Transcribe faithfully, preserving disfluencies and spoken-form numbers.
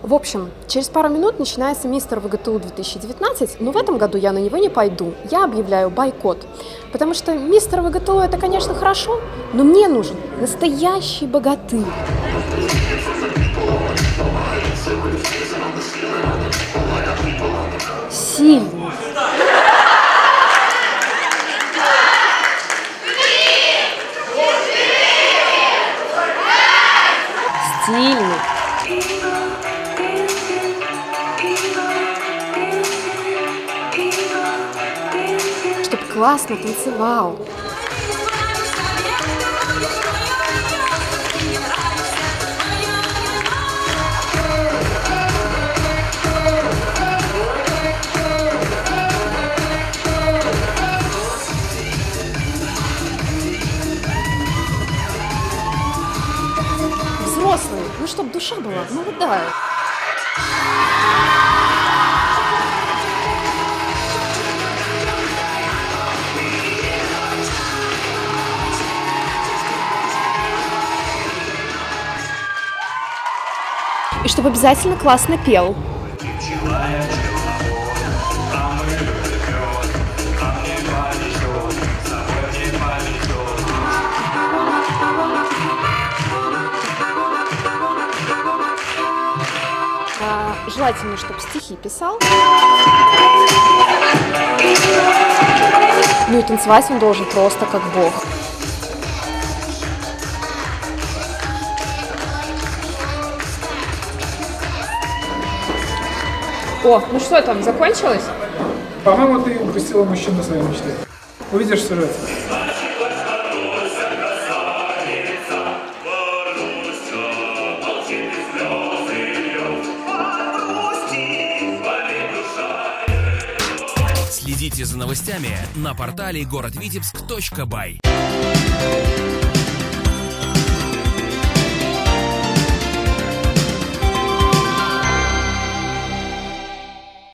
В общем, через пару минут начинается мистер ВГТУ две тысячи девятнадцать, но в этом году я на него не пойду. Я объявляю бойкот. Потому что мистер ВГТУ это, конечно, хорошо, но мне нужен настоящий богатырь. Сильный. Стильный. Чтоб классно танцевал. Взрослый, ну чтоб душа была молодая. И чтобы обязательно классно пел. А, желательно, чтобы стихи писал. Ну и танцевать он должен просто как бог. О, ну что там, закончилось? По-моему, ты упустила мужчину своей мечты. Увидишь сюжет. Следите за новостями на портале город витебск точка бай.